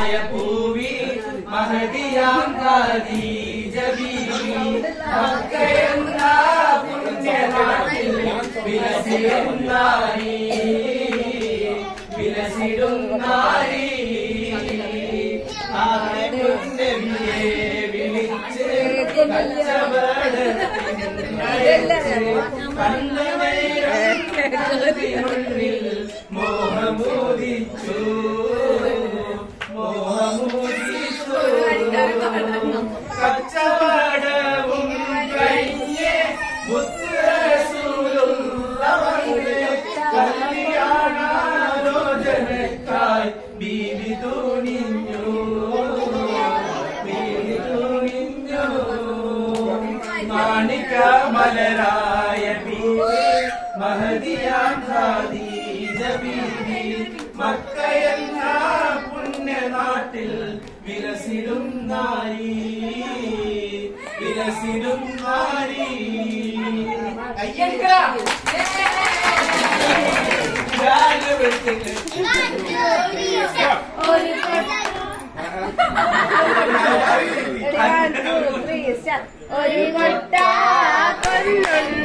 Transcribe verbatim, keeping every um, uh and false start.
മലരായ പൂവി മഹദിയാം ഖദീജ ബീവി മക്കയെന്ന പുണ്യനാട്ടിൽ വിലസിടും നാരി വിലസിടും നാരി നബിയെ വിളിച്ച് കണ്ണുനീരിൽ മോഹമോദിച്ചു മോഹമോദിച്ചു കച്ചവടവും കഴിഞ്ഞ് കല്യാണാലോചനക്കായി ബീവി തുണിഞ്ഞു ബീവി തുണിഞ്ഞു മാണിക മലരായ ബീവി മഹദിയാം ഖദീജ ബീവി മക്കയെന്ന പുണ്യനാട്ടിൽ വിലസിടും നാരി വിലസിടും നാരി ഒരു കൊട്ട കൊണ്ടുള്ള